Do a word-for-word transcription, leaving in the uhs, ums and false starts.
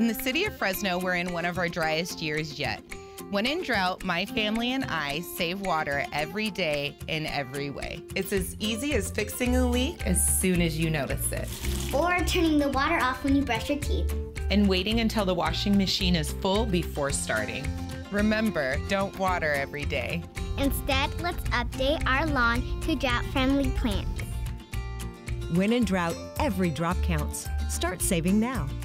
In the city of Fresno, we're in one of our driest years yet. When in drought, my family and I save water every day in every way. It's as easy as fixing a leak as soon as you notice it. Or turning the water off when you brush your teeth. And waiting until the washing machine is full before starting. Remember, don't water every day. Instead, let's update our lawn to drought-friendly plants. When in drought, every drop counts. Start saving now.